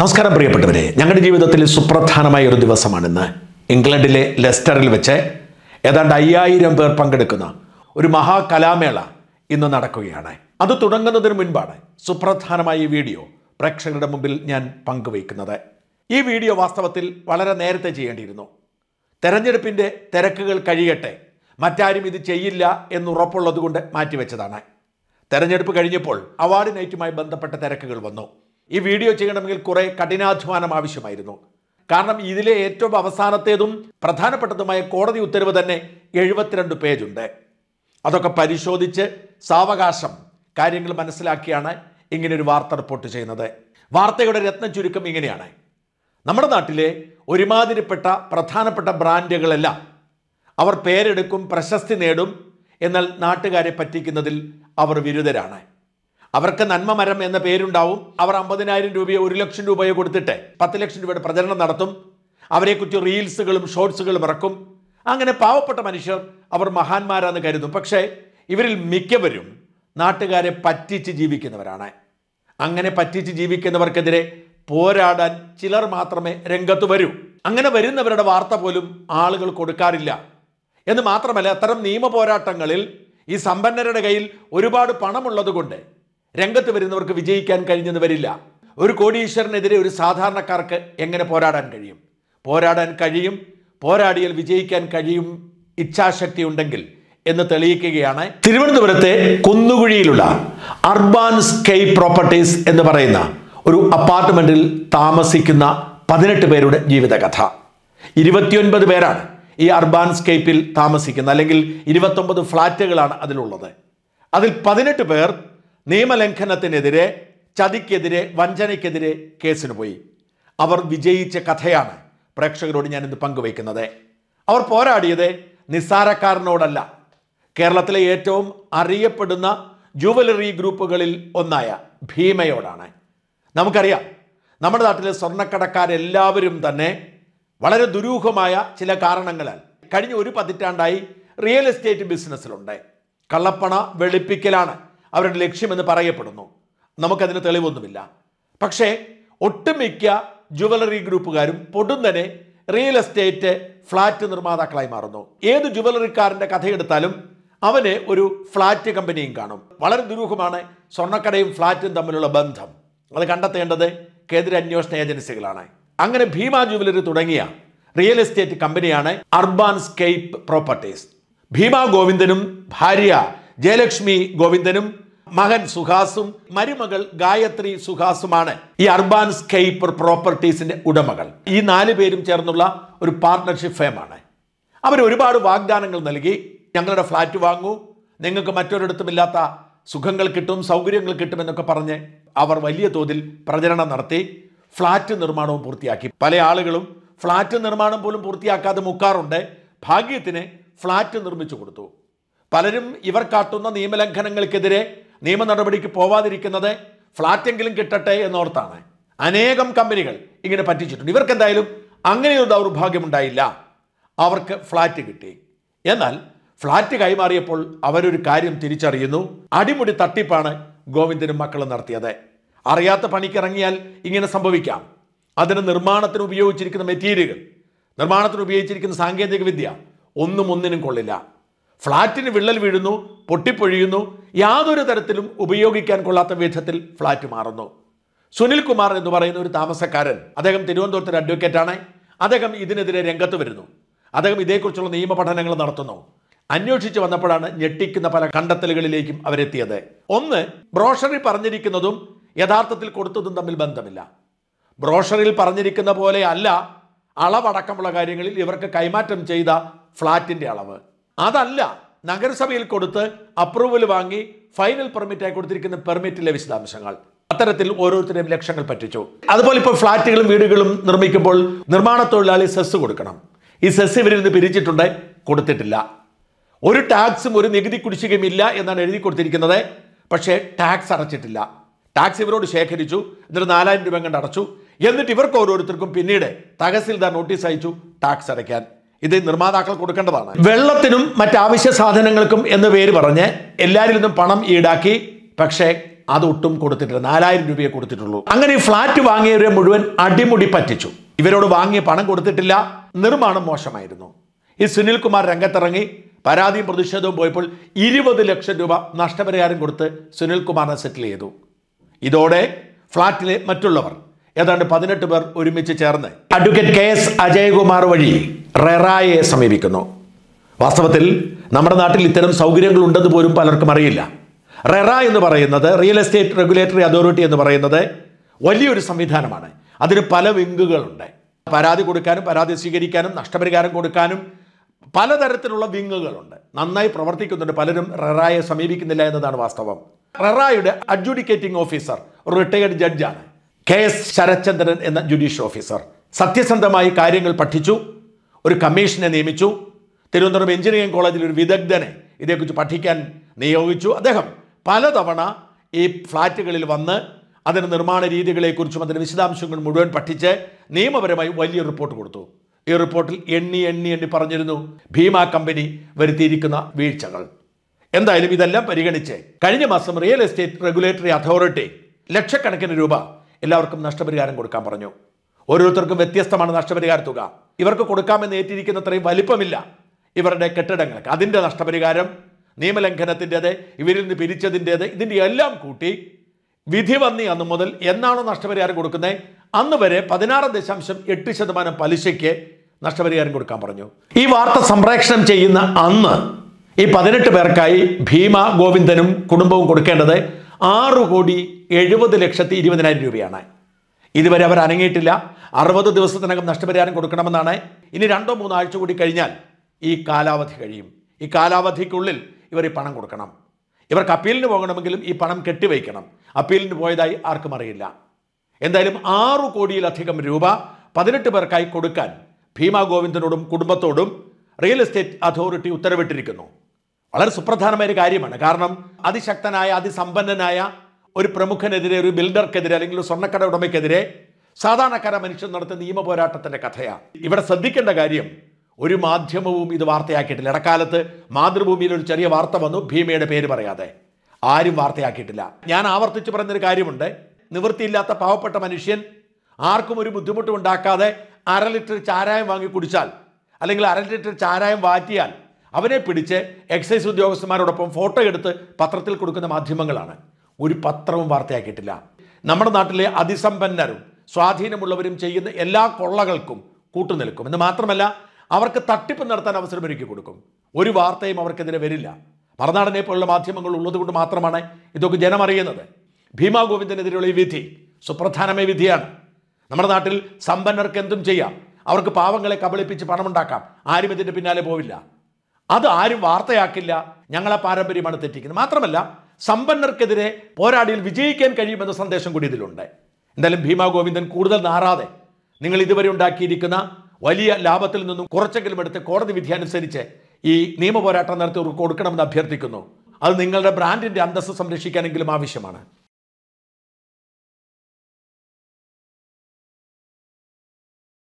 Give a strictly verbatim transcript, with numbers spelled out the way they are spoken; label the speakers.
Speaker 1: നമസ്കാരം പ്രിയപ്പെട്ടവരെ, ഞങ്ങളുടെ ജീവിതത്തിൽ സുപ്രധാനമായ ഒരു ദിവസമാണിന്ന്. ഇംഗ്ലണ്ടിലെ ലെസ്റ്ററിൽ വെച്ച് ഏതാണ്ട് അയ്യായിരം പേർ പങ്കെടുക്കുന്ന ഒരു മഹാകലാമേള ഇന്ന് നടക്കുകയാണ്. അത് തുടങ്ങുന്നതിന് മുൻപാണ് സുപ്രധാനമായ ഈ വീഡിയോ പ്രേക്ഷകരുടെ മുമ്പിൽ ഞാൻ പങ്കുവയ്ക്കുന്നത്. ഈ വീഡിയോ വാസ്തവത്തിൽ വളരെ നേരത്തെ ചെയ്യേണ്ടിയിരുന്നു. തെരഞ്ഞെടുപ്പിൻ്റെ തിരക്കുകൾ കഴിയട്ടെ, മറ്റാരും ഇത് ചെയ്യില്ല എന്നുറപ്പുള്ളത് കൊണ്ട് മാറ്റിവെച്ചതാണ്. തെരഞ്ഞെടുപ്പ് കഴിഞ്ഞപ്പോൾ അവാർഡ് നൈറ്റുമായി ബന്ധപ്പെട്ട തിരക്കുകൾ വന്നു. ഈ വീഡിയോ ചെയ്യണമെങ്കിൽ കുറേ കഠിനാധ്വാനം ആവശ്യമായിരുന്നു. കാരണം ഇതിലെ ഏറ്റവും അവസാനത്തേതും പ്രധാനപ്പെട്ടതുമായ കോടതി ഉത്തരവ് തന്നെ എഴുപത്തിരണ്ട് പേജുണ്ട്. അതൊക്കെ പരിശോധിച്ച് സാവകാശം കാര്യങ്ങൾ മനസ്സിലാക്കിയാണ് ഇങ്ങനൊരു വാർത്ത റിപ്പോർട്ട് ചെയ്യുന്നത്. വാർത്തയുടെ രത്ന ചുരുക്കം ഇങ്ങനെയാണ്: നമ്മുടെ നാട്ടിലെ ഒരുമാതിരിപ്പെട്ട പ്രധാനപ്പെട്ട ബ്രാൻഡുകളെല്ലാം അവർ പേരെടുക്കും, പ്രശസ്തി നേടും, എന്നാൽ നാട്ടുകാരെ പറ്റിക്കുന്നതിൽ അവർ വിരുദ്ധരാണ്. അവർക്ക് നന്മ മരം എന്ന പേരുണ്ടാവും. അവർ അമ്പതിനായിരം രൂപയോ ഒരു ലക്ഷം രൂപയോ കൊടുത്തിട്ട് പത്ത് ലക്ഷം രൂപയുടെ പ്രചരണം നടത്തും. അവരെക്കുറിച്ച് റീൽസുകളും ഷോർട്സുകളും ഇറക്കും. അങ്ങനെ പാവപ്പെട്ട മനുഷ്യർ അവർ മഹാന്മാരാന്ന് കരുതും. പക്ഷേ ഇവരിൽ മിക്കവരും നാട്ടുകാരെ പറ്റിച്ച് ജീവിക്കുന്നവരാണ്. അങ്ങനെ പറ്റിച്ച് ജീവിക്കുന്നവർക്കെതിരെ പോരാടാൻ ചിലർ മാത്രമേ രംഗത്ത് വരൂ. അങ്ങനെ വരുന്നവരുടെ വാർത്ത പോലും ആളുകൾ കൊടുക്കാറില്ല. എന്ന് മാത്രമല്ല, അത്തരം നിയമ പോരാട്ടങ്ങളിൽ ഈ സമ്പന്നരുടെ കയ്യിൽ ഒരുപാട് പണമുള്ളത് കൊണ്ട് രംഗത്ത് വരുന്നവർക്ക് വിജയിക്കാൻ കഴിഞ്ഞെന്ന് വരില്ല. ഒരു കോടീശ്വരനെതിരെ ഒരു സാധാരണക്കാർക്ക് എങ്ങനെ പോരാടാൻ കഴിയും? പോരാടാൻ കഴിയും, പോരാടിയാൽ വിജയിക്കാൻ കഴിയും, ഇച്ഛാശക്തി ഉണ്ടെങ്കിൽ എന്ന് തെളിയിക്കുകയാണ് തിരുവനന്തപുരത്തെ കുന്നുകുഴിയിലുള്ള അർബാൻ സ്കേപ്പ് പ്രോപ്പർട്ടീസ് എന്ന് പറയുന്ന ഒരു അപ്പാർട്ട്മെന്റിൽ താമസിക്കുന്ന പതിനെട്ട് പേരുടെ ജീവിതകഥ. ഇരുപത്തിയൊൻപത് പേരാണ് ഈ അർബാൻ സ്കേപ്പിൽ താമസിക്കുന്നത്, അല്ലെങ്കിൽ ഇരുപത്തൊമ്പത് ഫ്ലാറ്റുകളാണ് അതിലുള്ളത്. അതിൽ പതിനെട്ട് പേർ നിയമലംഘനത്തിനെതിരെ, ചതിക്കെതിരെ, വഞ്ചനയ്ക്കെതിരെ കേസിന് പോയി. അവർ വിജയിച്ച കഥയാണ് പ്രേക്ഷകരോട് ഞാൻ ഇന്ന് പങ്കുവയ്ക്കുന്നത്. അവർ പോരാടിയത് നിസ്സാരക്കാരനോടല്ല, കേരളത്തിലെ ഏറ്റവും അറിയപ്പെടുന്ന ജുവലറി ഗ്രൂപ്പുകളിൽ ഒന്നായ ഭീമയോടാണ്. നമുക്കറിയാം, നമ്മുടെ നാട്ടിലെ സ്വർണ്ണക്കടക്കാരെല്ലാവരും തന്നെ വളരെ ദുരൂഹമായ ചില കാരണങ്ങളാൽ കഴിഞ്ഞ ഒരു പതിറ്റാണ്ടായി റിയൽ എസ്റ്റേറ്റ് ബിസിനസ്സിലുണ്ട്. കള്ളപ്പണ വെളുപ്പിക്കലാണ് അവരുടെ ലക്ഷ്യമെന്ന് പറയപ്പെടുന്നു. നമുക്കതിന് തെളിവൊന്നുമില്ല. പക്ഷേ ഒട്ടുമിക്ക ജുവലറി ഗ്രൂപ്പുകാരും പൊടുന്നനെ റിയൽ എസ്റ്റേറ്റ് ഫ്ലാറ്റ് നിർമ്മാതാക്കളായി മാറുന്നു. ഏത് ജുവലറിക്കാരൻ്റെ കഥയെടുത്താലും അവന് ഒരു ഫ്ലാറ്റ് കമ്പനിയും കാണും. വളരെ ദുരൂഹമാണ് സ്വർണ്ണക്കടയും ഫ്ലാറ്റും തമ്മിലുള്ള ബന്ധം. അത് കണ്ടെത്തേണ്ടത് കേന്ദ്ര അന്വേഷണ ഏജൻസികളാണ്. അങ്ങനെ ഭീമ ജുവലറി തുടങ്ങിയ റിയൽ എസ്റ്റേറ്റ് കമ്പനിയാണ് അർബാൻ സ്കേപ്പ് പ്രോപ്പർട്ടീസ്. ഭീമ ഗോവിന്ദനും ഭാര്യ ജയലക്ഷ്മി ഗോവിന്ദനും മകൻ സുഹാസും മരുമകൾ ഗായത്രി സുഹാസുമാണ് ഈ അർബാൻ സ്കേപ്പ് പ്രോപ്പർട്ടീസിന്റെ ഉടമകൾ. ഈ നാല് പേരും ചേർന്നുള്ള ഒരു പാർട്ട്ണർഷിപ്പ് ഫേമാണ്. അവർ ഒരുപാട് വാഗ്ദാനങ്ങൾ നൽകി. ഞങ്ങളുടെ ഫ്ലാറ്റ് വാങ്ങൂ, നിങ്ങൾക്ക് മറ്റൊരിടത്തുമില്ലാത്ത സുഖങ്ങൾ കിട്ടും, സൗകര്യങ്ങൾ കിട്ടുമെന്നൊക്കെ പറഞ്ഞ് അവർ വലിയ തോതിൽ പ്രചരണം നടത്തി. ഫ്ലാറ്റ് നിർമ്മാണവും പൂർത്തിയാക്കി. പല ആളുകളും ഫ്ലാറ്റ് നിർമ്മാണം പോലും പൂർത്തിയാക്കാതെ മുക്കാറുണ്ട്. ഭാഗ്യത്തിന് ഫ്ലാറ്റ് നിർമ്മിച്ചു കൊടുത്തു. പലരും ഇവർ കാട്ടുന്ന നിയമലംഘനങ്ങൾക്കെതിരെ നിയമ നടപടിക്ക് പോവാതിരിക്കുന്നത് ഫ്ലാറ്റെങ്കിലും കിട്ടട്ടെ എന്നോർത്താണ്. അനേകം കമ്പനികൾ ഇങ്ങനെ പറ്റിച്ചിട്ടുണ്ട്. ഇവർക്ക് എന്തായാലും അങ്ങനെയൊരു ദൗർഭാഗ്യമുണ്ടായില്ല. അവർക്ക് ഫ്ലാറ്റ് കിട്ടി. എന്നാൽ ഫ്ലാറ്റ് കൈമാറിയപ്പോൾ അവരൊരു കാര്യം തിരിച്ചറിയുന്നു: അടിമുടി തട്ടിപ്പാണ് ഗോവിന്ദനും മക്കളും നടത്തിയത്. അറിയാത്ത പണിക്കിറങ്ങിയാൽ ഇങ്ങനെ സംഭവിക്കാം. അതിന് നിർമ്മാണത്തിന് ഉപയോഗിച്ചിരിക്കുന്ന മെറ്റീരിയലുകൾ, നിർമ്മാണത്തിന് ഉപയോഗിച്ചിരിക്കുന്ന സാങ്കേതിക വിദ്യ ഒന്നും ഒന്നിനും കൊള്ളില്ല. ഫ്ലാറ്റിന് വിള്ളൽ വീഴുന്നു, പൊട്ടിപ്പൊഴിയുന്നു. യാതൊരു തരത്തിലും ഉപയോഗിക്കാൻ കൊള്ളാത്ത വിധത്തിൽ ഫ്ലാറ്റ് മാറുന്നു. സുനിൽ കുമാർ എന്ന് പറയുന്ന ഒരു താമസക്കാരൻ, അദ്ദേഹം തിരുവനന്തപുരത്തൊരു അഡ്വക്കേറ്റാണ്. അദ്ദേഹം ഇതിനെതിരെ രംഗത്ത് വരുന്നു. അദ്ദേഹം ഇതേക്കുറിച്ചുള്ള നിയമ പഠനങ്ങൾ നടത്തുന്നു. അന്വേഷിച്ച് വന്നപ്പോഴാണ് ഞെട്ടിക്കുന്ന പല കണ്ടെത്തലുകളിലേക്കും അവരെത്തിയത്. ഒന്ന്, ബ്രോഷറിൽ പറഞ്ഞിരിക്കുന്നതും യഥാർത്ഥത്തിൽ കൊടുത്തതും തമ്മിൽ ബന്ധമില്ല. ബ്രോഷറിൽ പറഞ്ഞിരിക്കുന്ന പോലെ അല്ല അളവടക്കമുള്ള കാര്യങ്ങളിൽ ഇവർക്ക് കൈമാറ്റം ചെയ്ത ഫ്ലാറ്റിൻ്റെ അളവ്. അതല്ല നഗരസഭയിൽ കൊടുത്ത് അപ്രൂവൽ വാങ്ങി ഫൈനൽ പെർമിറ്റായി കൊടുത്തിരിക്കുന്ന പെർമിറ്റിലെ വിശദാംശങ്ങൾ. അത്തരത്തിൽ ഓരോരുത്തരെയും ലക്ഷങ്ങൾ പറ്റിച്ചു. അതുപോലെ ഇപ്പോൾ ഫ്ലാറ്റുകളും വീടുകളും നിർമ്മിക്കുമ്പോൾ നിർമ്മാണ തൊഴിലാളി സെസ് കൊടുക്കണം. ഈ സെസ് ഇവരിൽ നിന്ന് പിരിച്ചിട്ടുണ്ട്, കൊടുത്തിട്ടില്ല. ഒരു ടാക്സും ഒരു നികുതി കുടിശ്ശികയും ഇല്ല എന്നാണ് എഴുതി കൊടുത്തിരിക്കുന്നത്. പക്ഷേ ടാക്സ് അടച്ചിട്ടില്ല. ടാക്സ് ഇവരോട് ശേഖരിച്ചു, എന്നിട്ട് നാലായിരം രൂപ കണ്ട് അടച്ചു. എന്നിട്ട് ഇവർക്ക് ഓരോരുത്തർക്കും പിന്നീട് തഹസിൽദാർ നോട്ടീസ് അയച്ചു ടാക്സ് അടയ്ക്കാൻ. ഇത് നിർമ്മാതാക്കൾ കൊടുക്കേണ്ടതാണ്. വെള്ളത്തിനും മറ്റാവശ്യ സാധനങ്ങൾക്കും എന്ന് പേര് പറഞ്ഞ് എല്ലാവരിൽ നിന്നും പണം ഈടാക്കി. പക്ഷേ അതൊട്ടും കൊടുത്തിട്ടില്ല. നാലായിരം രൂപയെ കൊടുത്തിട്ടുള്ളൂ. അങ്ങനെ ഈ ഫ്ലാറ്റ് വാങ്ങിയവരെ മുഴുവൻ അടിമുടി പറ്റിച്ചു. ഇവരോട് വാങ്ങിയ പണം കൊടുത്തിട്ടില്ല, നിർമ്മാണം മോശമായിരുന്നു. ഈ സുനിൽകുമാർ രംഗത്തിറങ്ങി പരാതിയും പ്രതിഷേധവും പോയപ്പോൾ ഇരുപത് ലക്ഷം രൂപ നഷ്ടപരിഹാരം കൊടുത്ത് സുനിൽകുമാറിനെ സെറ്റിൽ ചെയ്തു. ഇതോടെ ഫ്ളാറ്റിലെ മറ്റുള്ളവർ ഏതാണ്ട് പതിനെട്ട് പേർ ഒരുമിച്ച് ചേർന്ന് അഡ്വക്കേറ്റ് കെ എസ് അജയകുമാർ വഴി റെറായെ സമീപിക്കുന്നു. വാസ്തവത്തിൽ നമ്മുടെ നാട്ടിൽ ഇത്തരം സൗകര്യങ്ങൾ ഉണ്ടെന്ന് പോലും പലർക്കും അറിയില്ല. റെറ എന്ന് പറയുന്നത് റിയൽ എസ്റ്റേറ്റ് റെഗുലേറ്ററി അതോറിറ്റി എന്ന് പറയുന്നത് വലിയൊരു സംവിധാനമാണ്. അതിന് പല വിങ്ങുകളുണ്ട്. പരാതി കൊടുക്കാനും പരാതി സ്വീകരിക്കാനും നഷ്ടപരിഹാരം കൊടുക്കാനും പലതരത്തിലുള്ള വിങ്ങുകളുണ്ട്. നന്നായി പ്രവർത്തിക്കുന്നുണ്ട്. പലരും റെറായെ സമീപിക്കുന്നില്ല എന്നതാണ് വാസ്തവം. റെറായുടെ അഡ്ജുഡിക്കേറ്റിംഗ് ഓഫീസർ റിട്ടയർഡ് ജഡ്ജാണ് കെ എസ് ശരത്ചന്ദ്രൻ എന്ന ജുഡീഷ്യൽ ഓഫീസർ. സത്യസന്ധമായി കാര്യങ്ങൾ പഠിച്ചു, ഒരു കമ്മീഷനെ നിയമിച്ചു. തിരുവനന്തപുരം എഞ്ചിനീയറിംഗ് കോളേജിൽ ഒരു വിദഗ്ധനെ ഇതേക്കുറിച്ച് പഠിക്കാൻ നിയോഗിച്ചു. അദ്ദേഹം പലതവണ ഈ ഫ്ലാറ്റുകളിൽ വന്ന് അതിൻ്റെ നിർമ്മാണ രീതികളെക്കുറിച്ചും അതിൻ്റെ വിശദാംശങ്ങൾ മുഴുവൻ പഠിച്ച് നിയമപരമായി വലിയ റിപ്പോർട്ട് കൊടുത്തു. ഈ റിപ്പോർട്ടിൽ എണ്ണി എണ്ണി എണ്ണി പറഞ്ഞിരുന്നു ഭീമ കമ്പനി വരുത്തിയിരിക്കുന്ന വീഴ്ചകൾ. എന്തായാലും ഇതെല്ലാം പരിഗണിച്ച് കഴിഞ്ഞ മാസം റിയൽ എസ്റ്റേറ്റ് റെഗുലേറ്ററി അതോറിറ്റി ലക്ഷക്കണക്കിന് രൂപ എല്ലാവർക്കും നഷ്ടപരിഹാരം കൊടുക്കാൻ പറഞ്ഞു. ഓരോരുത്തർക്കും വ്യത്യസ്തമാണ് നഷ്ടപരിഹാര തുക. ഇവർക്ക് കൊടുക്കാമെന്ന് ഏറ്റിരിക്കുന്നത്രയും വലിപ്പമില്ല ഇവരുടെ കെട്ടിടങ്ങൾക്ക്. അതിൻ്റെ നഷ്ടപരിഹാരം, നിയമലംഘനത്തിൻ്റേത്, ഇവരിൽ നിന്ന് പിരിച്ചതിൻ്റേത്, ഇതിൻ്റെ എല്ലാം കൂട്ടി വിധി വന്നി അന്ന് മുതൽ എന്നാണോ നഷ്ടപരിഹാരം കൊടുക്കുന്നത് അന്ന് വരെ പതിനാറ് ദശാംശം എട്ട് ശതമാനം പലിശയ്ക്ക് നഷ്ടപരിഹാരം കൊടുക്കാൻ പറഞ്ഞു. ഈ വാർത്ത സംപ്രേഷണം ചെയ്യുന്ന അന്ന് ഈ പതിനെട്ട് പേർക്കായി ഭീമ ഗോവിന്ദനും കുടുംബവും കൊടുക്കേണ്ടത് ആറ് കോടി എഴുപത് ലക്ഷത്തി ഇരുപതിനായിരം രൂപയാണ്. ഇതുവരെ അവർ അനങ്ങിയിട്ടില്ല. അറുപത് ദിവസത്തിനകം നഷ്ടപരിഹാരം കൊടുക്കണമെന്നാണ്. ഇനി രണ്ടോ മൂന്നോ ആഴ്ച കൂടി കഴിഞ്ഞാൽ ഈ കാലാവധി കഴിയും. ഈ കാലാവധിക്കുള്ളിൽ ഇവർ ഈ പണം കൊടുക്കണം. ഇവർക്ക് അപ്പീലിന് പോകണമെങ്കിലും ഈ പണം കെട്ടിവയ്ക്കണം. അപ്പീലിന് പോയതായി ആർക്കും അറിയില്ല. എന്തായാലും ആറു കോടിയിലധികം രൂപ പതിനെട്ട് പേർക്കായി കൊടുക്കാൻ ഭീമ ഗോവിന്ദനോടും കുടുംബത്തോടും റിയൽ എസ്റ്റേറ്റ് അതോറിറ്റി ഉത്തരവിട്ടിരിക്കുന്നു. വളരെ സുപ്രധാനമായ ഒരു കാര്യമാണ്. കാരണം അതിശക്തനായ അതിസമ്പന്നനായ ഒരു പ്രമുഖനെതിരെ, ഒരു ബിൽഡർക്കെതിരെ അല്ലെങ്കിൽ ഒരു സ്വർണ്ണക്കട ഉടമയ്ക്കെതിരെ സാധാരണക്കാര മനുഷ്യൻ നടത്തുന്ന നിയമ പോരാട്ടത്തിൻ്റെ കഥയാണ്. ഇവിടെ ശ്രദ്ധിക്കേണ്ട കാര്യം, ഒരു മാധ്യമവും ഇത് വാർത്തയാക്കിയിട്ടില്ല. ഇടക്കാലത്ത് മാതൃഭൂമിയിൽ ഒരു ചെറിയ വാർത്ത വന്നു, ഭീമയുടെ പേര് പറയാതെ. ആരും വാർത്തയാക്കിയിട്ടില്ല. ഞാൻ ആവർത്തിച്ച് പറയുന്നൊരു കാര്യമുണ്ട്. നിവൃത്തിയില്ലാത്ത പാവപ്പെട്ട മനുഷ്യൻ ആർക്കും ഒരു ബുദ്ധിമുട്ടും ഉണ്ടാക്കാതെ അര ലിറ്റർ ചാരായം വാങ്ങി കുടിച്ചാൽ അല്ലെങ്കിൽ അര ലിറ്റർ ചാരായം വാറ്റിയാൽ അവനെ പിടിച്ച് എക്സൈസ് ഉദ്യോഗസ്ഥന്മാരോടൊപ്പം ഫോട്ടോ എടുത്ത് പത്രത്തിൽ കൊടുക്കുന്ന മാധ്യമങ്ങളാണ്. ഒരു പത്രവും വാർത്തയാക്കിയിട്ടില്ല. നമ്മുടെ നാട്ടിലെ അതിസമ്പന്നരും സ്വാധീനമുള്ളവരും ചെയ്യുന്ന എല്ലാ കൊള്ളകൾക്കും കൂട്ടുനിൽക്കും. എന്ന് മാത്രമല്ല, അവർക്ക് തട്ടിപ്പ് നടത്താൻ അവസരമൊരുക്കി കൊടുക്കും. ഒരു വാർത്തയും അവർക്കെതിരെ വരില്ല. മറുനാടനെ പോലുള്ള മാധ്യമങ്ങൾ ഉള്ളതുകൊണ്ട് മാത്രമാണ് ഇതൊക്കെ ജനം അറിയുന്നത്. ഭീമ ഗോവിന്ദനെതിരെയുള്ള ഈ വിധി സുപ്രധാനമായ വിധിയാണ്. നമ്മുടെ നാട്ടിൽ സമ്പന്നർക്ക് എന്തും ചെയ്യാം. അവർക്ക് പാവങ്ങളെ കബളിപ്പിച്ച് പണമുണ്ടാക്കാം. ആരും ഇതിൻ്റെ പിന്നാലെ പോവില്ല. അത് ആരും വാർത്തയാക്കില്ല. ഞങ്ങളെ പാരമ്പര്യമാണ് തെറ്റിക്കുന്നത്. മാത്രമല്ല, സമ്പന്നർക്കെതിരെ പോരാടിയിൽ വിജയിക്കാൻ കഴിയുമെന്ന സന്ദേശം കൂടി ഇതിലുണ്ട്. എന്തായാലും ഭീമ ഗോവിന്ദൻ കൂടുതൽ നാറാതെ നിങ്ങൾ ഇതുവരെ ഉണ്ടാക്കിയിരിക്കുന്ന വലിയ ലാഭത്തിൽ നിന്നും കുറച്ചെങ്കിലും എടുത്ത് കോടതി വിധി അനുസരിച്ച് ഈ നിയമ പോരാട്ടം നടത്തി കൊടുക്കണമെന്ന് അഭ്യർത്ഥിക്കുന്നു. അത് നിങ്ങളുടെ ബ്രാൻഡിൻ്റെ അന്തസ്സ് സംരക്ഷിക്കാനെങ്കിലും ആവശ്യമാണ്.